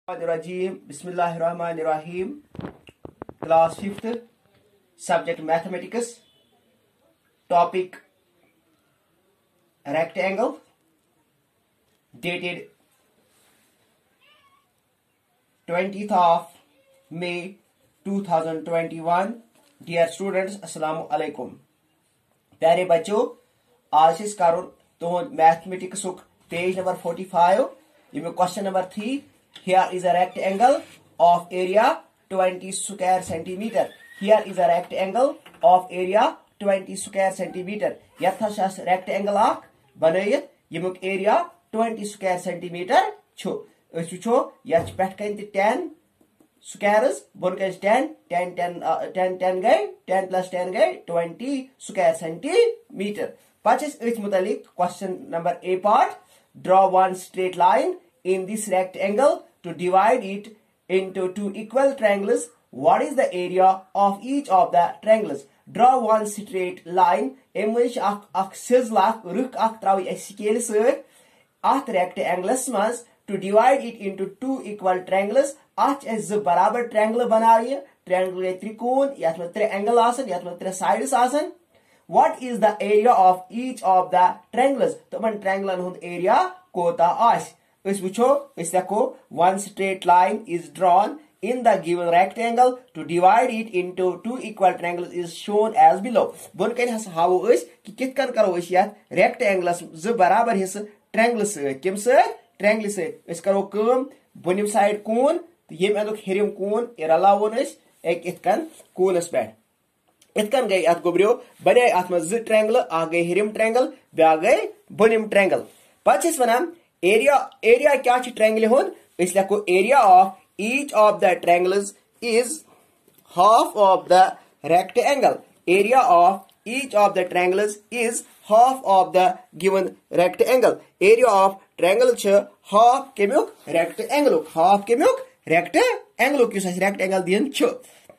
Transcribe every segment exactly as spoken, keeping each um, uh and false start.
Rajim, Bismillahirrahmanirrahim. Class fifth, subject mathematics, topic rectangle, dated twentieth of May two thousand twenty-one. Dear students, Assalamu alaikum. प्यारे बच्चों, आज इस कारण तो mathematics page number forty-five. You question number three. Here is a rectangle of area twenty square centimeter. Here is a rectangle of area twenty square centimeter. Yathas rectangle ak banayit yemuk area twenty square centimeter chu. Usucho yach petkan ten squares bon kan ten ten ten uh, ten ten gay ten plus ten gay twenty square centimeter. Purchase which mutalik question number A part. Draw one straight line in this rectangle to divide it into two equal triangles. What is the area of each of the triangles? Draw one straight line. Emish ak ak sizzlak ruk ak trawi a scale sir at rectangles mas to divide it into two equal triangles. Ach as the barabar triangle banaiye triangle trikon yatma triangle asan yatma tre sides asan. What is the area of each of the triangles? So one triangle hund area kota as. Is wucho is deko one straight line is drawn in the given rectangle to divide it into two equal triangles is shown as below. Bon kan has how is ki kit kan karo is yat rectangles z barabar his triangles kim se triangle se is karo kum bonim side koon yem aduk herim koon iralawon is ek it kan koon is bad. It can gay at gobrio bade atma z triangle aage herim triangle baage bonim triangle. Purchase vanam area area क्या ची triangle होन इसलिए को area of each of the triangles is half of the rectangle. Area of each of the triangles is half of the given rectangle. Area of triangle च half केम्युक rectangle half केम्युक rectangle क्यों सच rectangle दियन च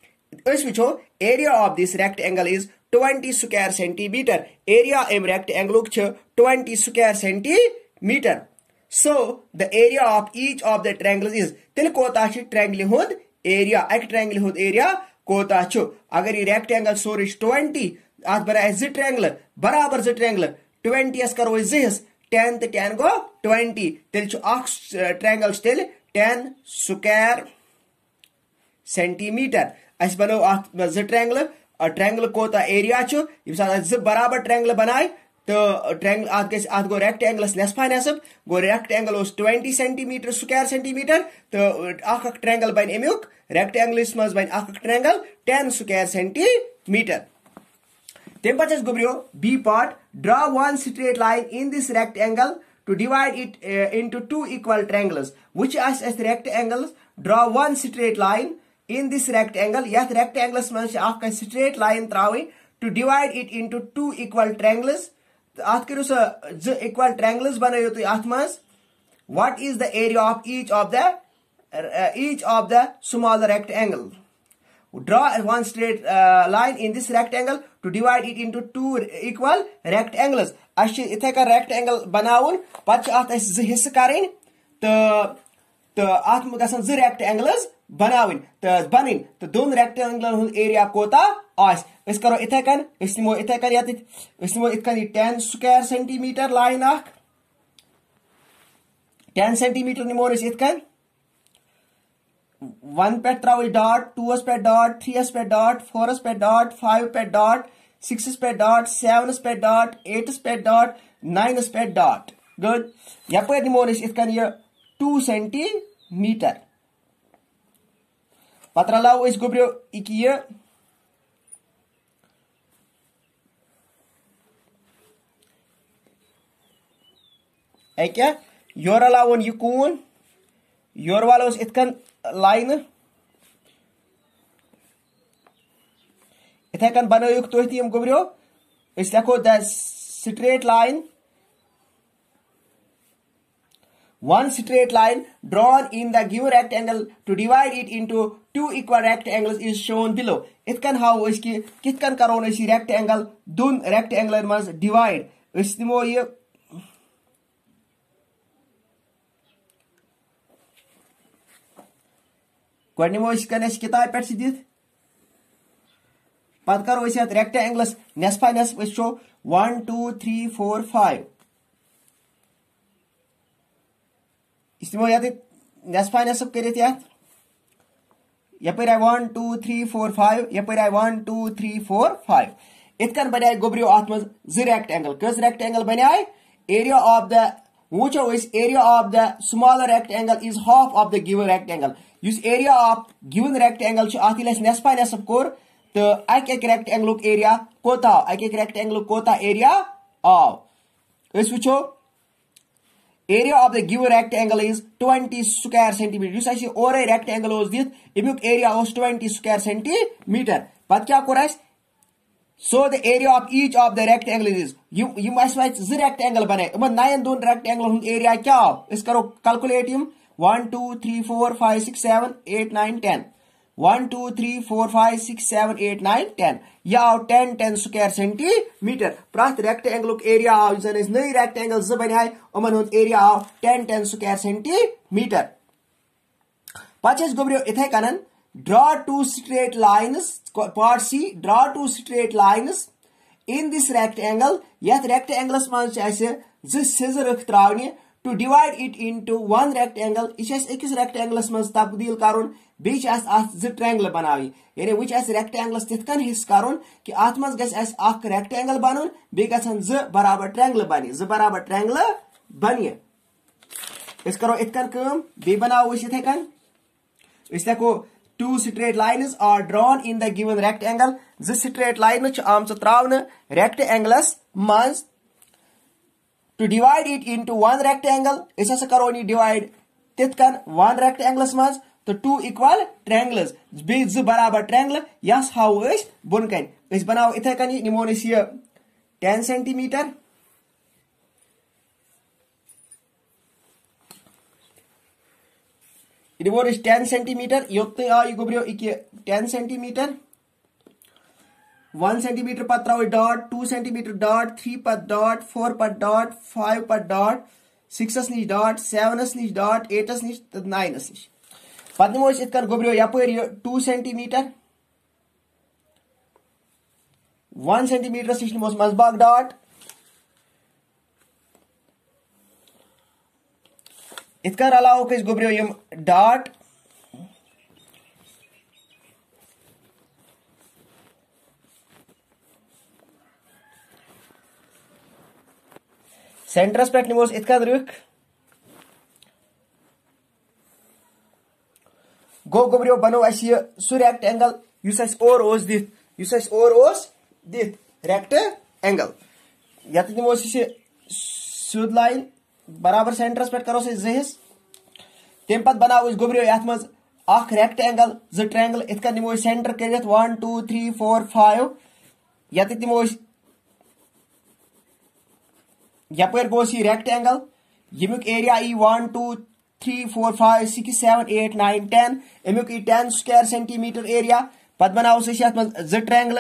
इस विचो area of this rectangle is twenty square centimeter. Area em rectangle च twenty square centimeter. So the area of each of the triangles is tel kota chi triangle hund area ek triangle hund area kota chu agar ye rectangle sor is twenty at bara z triangle barabar z triangle twenty as karo is this ten te ten go twenty tel chu ox uh, triangle still ten square centimeter as bano at z triangle a triangle kota area chu imsa z barabar triangle banai तो triangle आज के आज गो rectangles नेस फाइन सब गो rectangle उस twenty सेंटीमीटर स्क्वायर सेंटीमीटर तो आख आख ट्रायंगल बन एम्युक रेक्टेंगल्स मज बन आख आख ट्रायंगल ten स्क्वायर सेंटीमीटर तेम पचस गुब्रियो B part draw one straight line in this rectangle to divide it uh, into two equal triangles which as as rectangles draw one straight line in this rectangle yat rectangles maj आख का straight line trawi to divide it into two equal triangles at kero sa equal triangles banayo to atmas. What is the area of each of the uh, each of the smaller rectangle? Draw one straight uh, line in this rectangle to divide it into two equal rectangles. Ashi ithe ka rectangle banawun pach at as his karin to to atma gasan z rectangles banawin to banin to don rectangle area kota as is karo ithe kan ismo ithe kan yat ismo it kan ten square centimeter line ak ten centimeter ni more is it kan one pe travel dot two pe dot three pe dot four pe dot five pe dot six pe dot seven pe dot eight pe dot nine pe dot. Good. Yapo ni more is it kan ye two centimeter. Patralau is gubrio ikiye क्या योर अलावन यकून योर वालों इतकन line इथे कन बनायुक तो हम गुब्रियो इस लिखो the straight line one straight line drawn in the given rectangle to divide it into two equal rectangles is shown below. It can how is ki kit kan karo is rectangle dun rectangle must divide is mo ye गोड निमो किताब पे दित पत करो रेक्टेंगलस नेसफा नेसफ वो one two three four five निमो ये नेसफा नेसफ कर यपर आय one two three four five यपर आय one two three four five इत कन बन गोब्रियो अत मज जो रेक्टेंगल कस रेक्टेंगल बन एरिया ऑफ द वो area of the smaller rectangle is half of the given rectangle युस एरिया ऑफ गिवन रेक्टेंगल अत नेसफा नेसफ कोर तो अक अक रेक्टेंगल एरिया कोत आव अक अक रेक्टेंगल कोत एरिया आव वो area of the given rectangle is twenty square centimetre इस और रेक्टेंगल दित अमुक एरिया ट्वेंटी स्क्वायर सेंटीमीटर पत क्या कोर so the area of each of the rectangle is यम जो रेक्टेंगल बन इन नाइन दोन रेक्टेंगल एरिया क्या आव इस करो कैलकुलेट यम one two three four five six seven eight nine ten one two three four five six seven eight nine ten यह आव टेन टेन स्क्वायर सेंटीमीटर प्रत रेक्टेंगल एरिया आव नई रेक्टेंगल जो बन उमन एरिया आव टेन टेन स्क्वायर सेंटीमीटर पे गोब्रियो इथे कन draw two straight lines part C draw two straight lines in this rectangle यथ रेक्टेंगलस मज जो सिजर त्रावने to divide it into one rectangle यह अकिस रेक्टेंगलस मज तब्दील कर बेच जो ट्रेंगल बनावी यानी वो रेक्टेंगलस तिथ कन हिस्स कर कि अत मज गख रेक्टेंगल बन बे जो बराबर ट्रेंगल बन जो बराबर ट्रेंगल बन करो इत कन बे बनाओ इथे कन हेको two straight lines are drawn in the given rectangle जो स्ट्रेट लाइन आम त्रावन रेक्टेंगलस मज to divide it into one rectangle इस करो डिवाइड तिथ कन वन रेक्टेंगलस मज तो टू इक्वल ट्रेंगल्स बे जो बराबर ट्रेंगल यस हाव बोन कन बनाओ इथे कन निमो यह टेन सेंटीमीटर निमो टेन सेंटीमीटर योत आ यह गोब्रियो टेन सेंटीमीटर वन सेंटीमीटर पत त्रो dot two centimetre dot three पत डॉट फोर पत डॉट फाइव पत डॉट सिक्सस निश डॉट सेवनस निश डॉट एटस निश तो नाइनस निश पत निमो इत कन गोब्रियो यपर टू सेंटीमीटर वन सेंटीमीटर निश निमोस मजबाग डॉट इत कन अलाव गोब्रियो यम डॉट सेंटरस पे निमोस इत कन रुख गो गोब्रियो बनो सह रेक्टेंगल युस और ओस दित युस और ओस दित रेक्टेंगल यत निमो सुद लाइन बराबर सेंटरस पे करो जहिस तम पत बनाओ गोब्रियो यथ मज अख रेक्टेंगल जो ट्रेंगल इत कन निमो सेंटर कर one two three four five यत निमो यपर गो रेक्टेंगल यमुक एरिया ई one two three four five six seven eight nine ten अमुक ई टेन स्क्वायर सेंटीमीटर एरिया पत बनाओ सत मज जो ट्रेंगल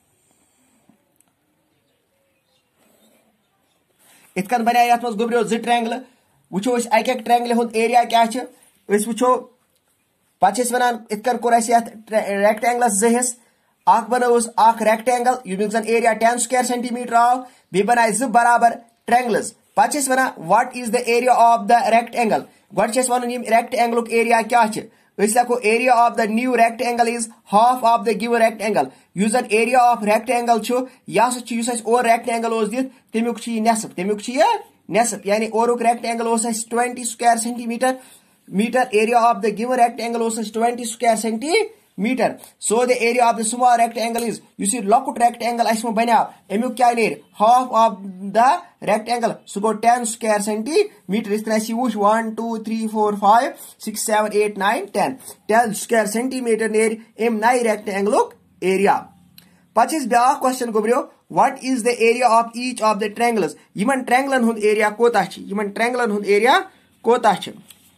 इत कन बना यथ मज गोब्रियो जो ट्रेंगल वो अक अक ट्रेंगल हुंद एरिया क्या वो पे वन इत कन कोर रेक्टेंगलस जो हिस्स अख बनोस अख रेक्टेंगल यमुक जन एरिया टेन स्क्वायर सेंटीमीटर आव बे बनाए जो बराबर ट्रेंगल्स पे one what is the area of the rectangle गोड वन रेक्टेंगल एरिया क्या हेको area of the new rectangle is half of the given rectangle युस जन एरिया ऑफ रेक्टेंगल यह और रेक्टेंगल दित तमुक नेसफ तमुक नेसफ यानी और rectangle twenty square centimetre metre area of the given rectangle twenty square centimetre so the area of the small rectangle is युस लकुट रेक्टेंगल अस बनाव अमुक क्या नेर हाफ ऑफ द रेक्टेंगल सह गो टेन स्क्वायर सेंटीमीटर इस तरह वो one two three four five six seven eight nine ten ten square centimetre नेर अम नई रेक्टेंगल एरिया पे ब्या क्वेश्चन गोब्रियो what is the area of each of the triangles यमन ट्रेंगलन हुंद एरिया कोता छ यमन ट्रेंगलन हुंद एरिया कोता छ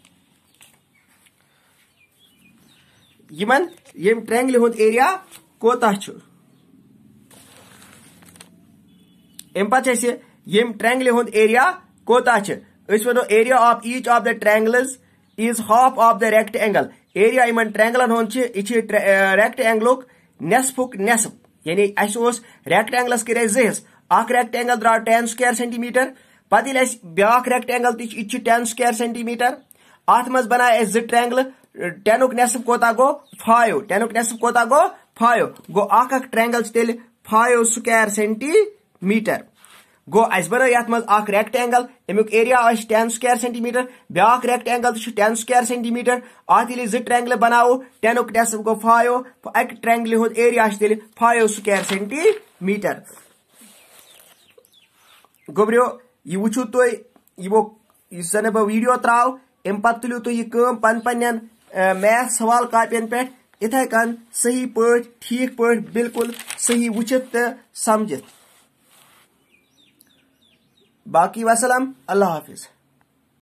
यमन यम ट्रेंगल हुंद एरिया कोता छ अम पे यम ट्रेंगल हुंद एरिया कोता छ अस वनो area of each of the triangles is half of the rectangle area इन ट्रायंगलन होन रेक्टेंगलुक नेसफुक नेसफ यानी अस रेक्टेंगलस कर जिस अख रेक्टेंगल द्राव टेन स्क्वायर सेंटीमीटर पे ब्याक रेक्टेंगल ती टेन स्क्वायर सेंटीमीटर अत मज बनाए जो ट्रायंगल टेनुक नेसफ कोता गो फाइव टेनुक नेसफ कोता गो फाइव गो अख अख ट्रायंगल तेल फाइव स्क्वायर सेंटीमीटर गो अस बनो यथ मज अख रेक्टेंगल अमुक एरिया टेन स्क्वायर सेंटीमीटर ब्याक रेक्टेंगल टेन स्क्वायर सेंटीमीटर अत ये जो ट्रायंगल बनावो टेनुक नेसफ गो फाइव अक ट्रायंगल हुंद एरिया तेल फाइव स्क्वायर सेंटीमीटर गोब्रियो यह वुचु तुम यह जन बह वीडियो त्राव अम पे तुलु तुम यह पन पन्न मैथ सवाल कापियन पे इथे कन सही पे ठीक पे बिल्कुल सही वुचित तो समझित बाकी वसलम अल्लाह हाफिज।